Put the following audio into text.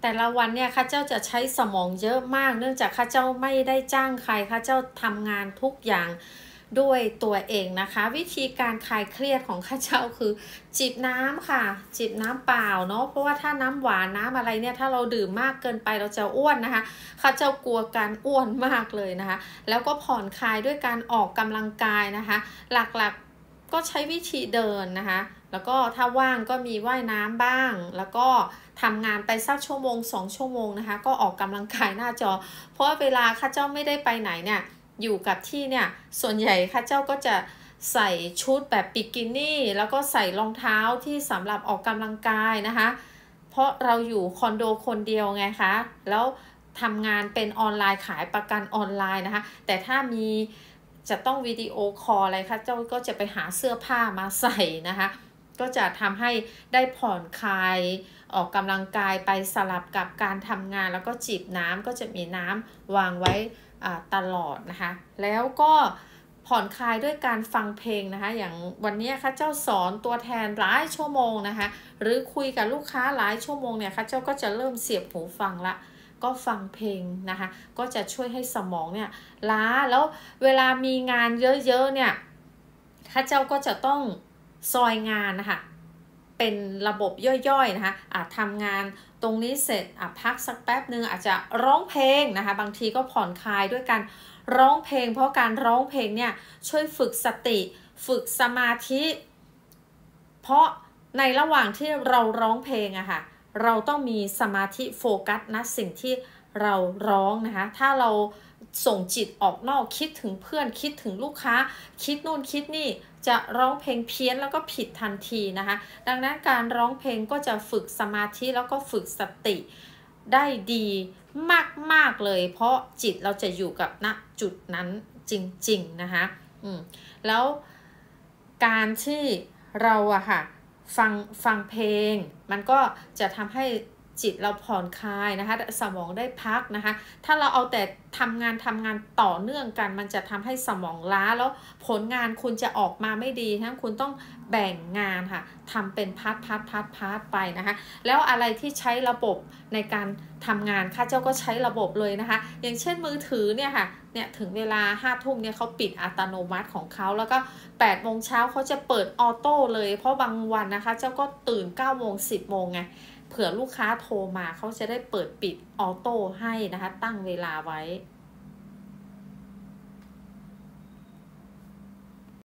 แต่ละวันเนี่ยข้าเจ้าจะใช้สมองเยอะมากเนื่องจากข้าเจ้าไม่ได้จ้างใครข้าเจ้าทำงานทุกอย่างด้วยตัวเองนะคะวิธีการคลายเครียดของข้าเจ้าคือจิบน้ำค่ะจิบน้ำเปล่าเนาะเพราะว่าถ้าน้ำหวานน้ำอะไรเนี่ยถ้าเราดื่มมากเกินไปเราจะอ้วนนะคะข้าเจ้ากลัวการอ้วนมากเลยนะคะแล้วก็ผ่อนคลายด้วยการออกกำลังกายนะคะหลักๆก็ใช้วิธีเดินนะคะแล้วก็ถ้าว่างก็มีว่ายน้ำบ้างแล้วก็ทำงานไปสักชั่วโมง2 ชั่วโมงนะคะก็ออกกำลังกายหน้าจอเพราะว่าเวลาข้าเจ้าไม่ได้ไปไหนเนี่ยอยู่กับที่เนี่ยส่วนใหญ่ข้าเจ้าก็จะใส่ชุดแบบบิกินี่แล้วก็ใส่รองเท้าที่สำหรับออกกำลังกายนะคะเพราะเราอยู่คอนโดคนเดียวไงคะแล้วทำงานเป็นออนไลน์ขายประกันออนไลน์นะคะแต่ถ้ามีจะต้องวิดีโอคอลอะไรคะเจ้าก็จะไปหาเสื้อผ้ามาใส่นะคะก็จะทำให้ได้ผ่อนคลายออกกำลังกายไปสลับกับการทำงานแล้วก็จิบน้ำก็จะมีน้ำวางไว้ตลอดนะคะแล้วก็ผ่อนคลายด้วยการฟังเพลงนะคะอย่างวันนี้ค่ะเจ้าสอนตัวแทนหลายชั่วโมงนะคะหรือคุยกับลูกค้าหลายชั่วโมงเนี่ยค่ะเจ้าก็จะเริ่มเสียบหูฟังละก็ฟังเพลงนะคะก็จะช่วยให้สมองเนี่ยล้าแล้วเวลามีงานเยอะๆเนี่ยข้าเจ้าก็จะต้องซอยงานนะคะเป็นระบบย่อยๆนะคะทำงานตรงนี้เสร็จพักสักแป๊บนึงอาจจะร้องเพลงนะคะบางทีก็ผ่อนคลายด้วยการร้องเพลงเพราะการร้องเพลงเนี่ยช่วยฝึกสติฝึกสมาธิเพราะในระหว่างที่เราร้องเพลงอะค่ะเราต้องมีสมาธิโฟกัสนะสิ่งที่เราร้องนะคะถ้าเราส่งจิตออกนอกคิดถึงเพื่อนคิดถึงลูกค้าคิดนู่นคิดนี่จะร้องเพลงเพี้ยนแล้วก็ผิดทันทีนะคะดังนั้นการร้องเพลงก็จะฝึกสมาธิแล้วก็ฝึกสติได้ดีมากๆเลยเพราะจิตเราจะอยู่กับณจุดนั้นจริงๆนะคะแล้วการที่เราอะค่ะฟังเพลงมันก็จะทำให้จิตเราผ่อนคลายนะคะสมองได้พักนะคะถ้าเราเอาแต่ทำงานต่อเนื่องกันมันจะทำให้สมองล้าแล้วผลงานคุณจะออกมาไม่ดีนะคุณต้องแบ่งงานค่ะทำเป็นพาร์ทไปนะคะแล้วอะไรที่ใช้ระบบในการทำงานค่ะเจ้าก็ใช้ระบบเลยนะคะอย่างเช่นมือถือเนี่ยค่ะเนี่ยถึงเวลา5 ทุ่มเนี่ยเขาปิดอัตโนมัติของเขาแล้วก็8 โมงเช้าเขาจะเปิดออโต้เลยเพราะบางวันนะคะเจ้าก็ตื่น9 โมง10 โมงไงเผื่อลูกค้าโทรมาเขาจะได้เปิดปิดออโต้ให้นะคะตั้งเวลาไว้